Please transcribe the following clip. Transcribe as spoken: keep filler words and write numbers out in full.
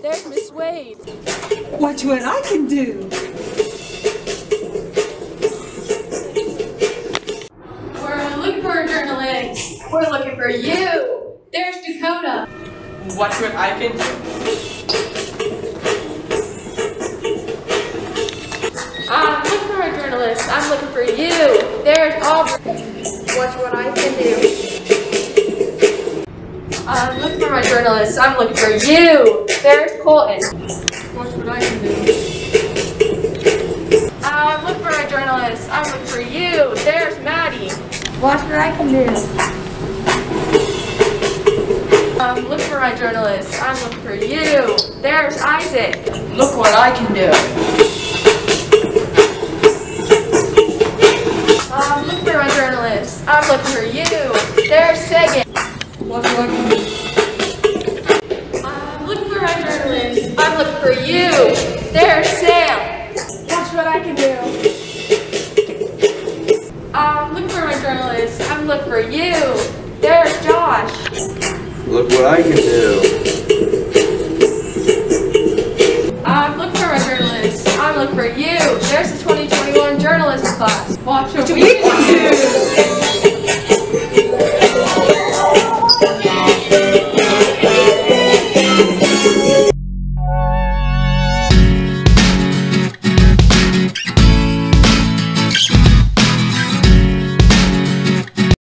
There's Miss Wade. Watch what I can do. We're looking for a journalist. We're looking for you. There's Dakota. Watch what I can do. I'm looking for a journalist. I'm looking for you. There's Aubrey. Watch what I can do. I'm looking for my journalist. I'm looking for you. There's Colton. Watch what I can do. I'm looking for my journalist. I'm looking for you. There's Maddie. Watch what I can do. I'm looking for my journalist. I'm looking for you. There's Isaac. Look what I can do. I'm looking for my journalist. I'm looking for you. There's Sagan. Watch what I can do. I'm looking for my journalist. I'm looking for you. There's Sam. Watch what I can do. I'm looking for my journalist. I'm looking for you. There's Josh. Look what I can do.